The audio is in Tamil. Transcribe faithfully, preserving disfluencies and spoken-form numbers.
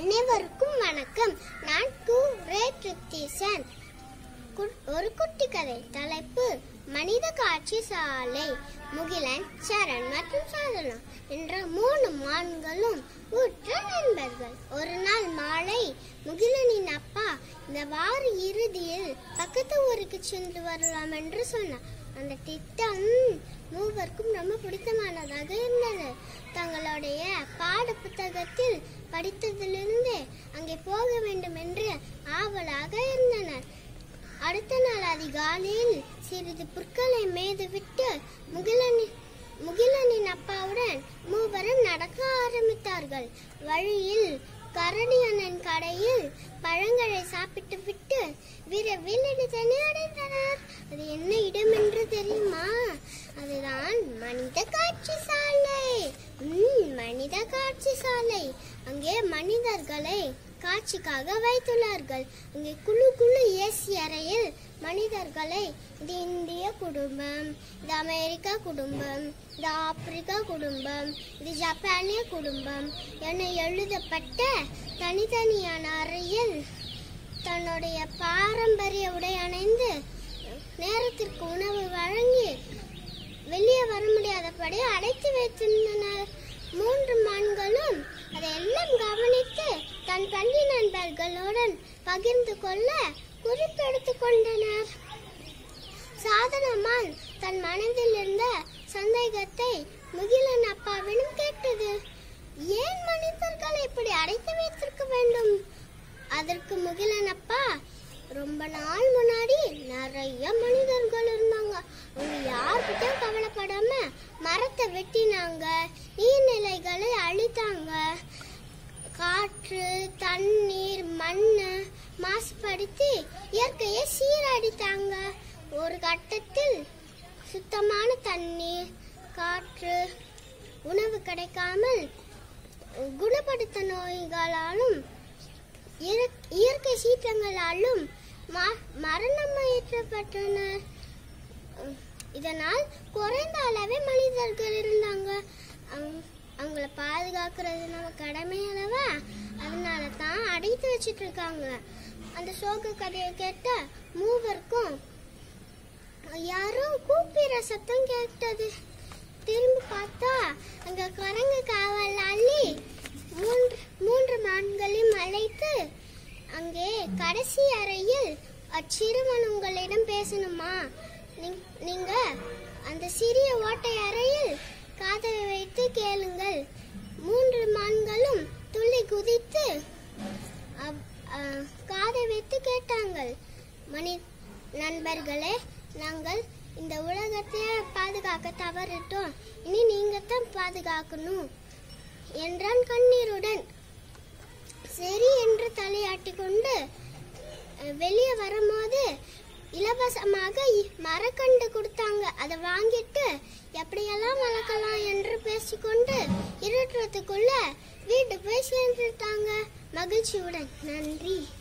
அனைவருக்கும் வணக்கம். நான் கு ரே கிருத்திசன். ஒரு குட்டி கதை. தலைப்பு மனித காட்சி சாலை. முகிலன், சரண் மற்றும் சாதனா என்ற மூணு மான்களும் உற்ற நண்பர்கள். ஒரு நாள் மாலை முகிலனின் அப்பா இந்த வார இறுதியில் பக்கத்து ஊருக்கு சென்று வரலாம் என்று சொன்னார். அந்த திட்டம் மூவருக்கும் ரொம்ப பிடித்தமானதாக இருந்தது. தங்களுடைய பாட புத்தகத்தில் படித்ததிலிருந்து அங்கே போக வேண்டும் என்று ஆவலாக இருந்தனர். அடுத்த நாள் அதிகாலையில் சிறிது புற்களை மேய்துவிட்டு முகிலனின் முகிலனின் அப்பாவுடன் மூவரும் நடக்க ஆரம்பித்தார்கள். வழியில் கரடியண்ணன் கடையில் பழங்களை சாப்பிட்டு விட்டு விரைவில் இடத்தினை அடைந்தனர். அது என்ன இடம் என்று தெரியுமா? அதுதான் மனித காட்சி சாலை. உம் மனித காட்சி சாலை. அங்கே மனிதர்களை காட்சிக்காக வைத்துள்ளார்கள். அங்கே குழு குழு ஏசி அறையில் மனிதர்களை இது இந்திய குடும்பம், இது அமெரிக்கா குடும்பம், இது ஆப்பிரிக்கா குடும்பம், இது ஜப்பானிய குடும்பம் என எழுதப்பட்ட தனித்தனியான அறையில் தன்னுடைய பாரம்பரிய உடை அணிந்து நேரத்திற்கு உணவு வழங்கி வெளியே வர முடியாதபடி அடைத்து வைத்திருந்தனர். மூன்று மான்களும் அதையெல்லாம் கவனித்து தன் பள்ளி நண்பர்களுடன் பகிர்ந்து கொள்ள குறிப்பெடுத்துக் கொண்டனர். சாதனமான் தன் மனதில் இருந்த சந்தேகத்தை முகிலன் அப்பாவிடம் கேட்டது. ஏன் மனிதர்களை இப்படி அடைத்து வைத்திருக்க வேண்டும்? அதற்கு முகிலன் அப்பா, ரொம்ப நாள் முன்னாடி நிறைய மனிதர்கள் இருந்தாங்க. அவங்க யார்கிட்டயும் கவலைப்படாம மரத்தை வெட்டினாங்க, நீர்நிலைகளை அழித்தாங்க, காற்று, தண்ணீர், மண்ணு மாசுபடுத்தி இயற்கையை சீரடித்தாங்க. ஒரு கட்டத்தில் சுத்தமான தண்ணீர், காற்று, உணவு கிடைக்காமல் குணப்படுத்த நோய்களாலும் இயற்கை சீற்றங்களாலும் மரணம் ஏற்றப்பட்டனர். இதனால் குறைந்த அளவே மனிதர்கள் இருந்தாங்க. அவங்கள பாதுகாக்கிறது நம்ம கடமை அல்லவா? அதனால தான் அடைத்து வச்சிட்டு இருக்காங்க. அந்த சோக கதையை கேட்ட மூவருக்கும் யாரோ கூப்பிடுற சத்தம் கேட்டது. திரும்பி பார்த்தா அங்க குரங்கு காவலாளி மூன்று மூன்று மான்களையும் அழைத்து, அங்கே கடைசி அறையில் அச்சிறுவன் உங்களிடம் பேசணுமா, நீங்க அந்த சிறிய ஓட்டை அறையில் காதை வைத்து கேளுங்கள். மூன்று மான்களும் துள்ளி குதித்து காதை வைத்து கேட்டாங்கள். மணி நண்பர்களே, நாங்கள் இந்த உலகத்தையே பாதுகாக்க தவறிட்டோம், இனி நீங்க தான் பாதுகாக்கணும் என்றான் கண்ணீருடன். சரி என்று தலையாட்டி கொண்டு வெளியே வரும்போது இலவசமாக மரக்கண்டு கொடுத்தாங்க. அதை வாங்கிட்டு எப்படியெல்லாம் வளர்க்கலாம் என்று பேசிக்கொண்டு இருட்டுறதுக்குள்ள வீட்டு போய் சேர்ந்துட்டாங்க மகிழ்ச்சியுடன். நன்றி.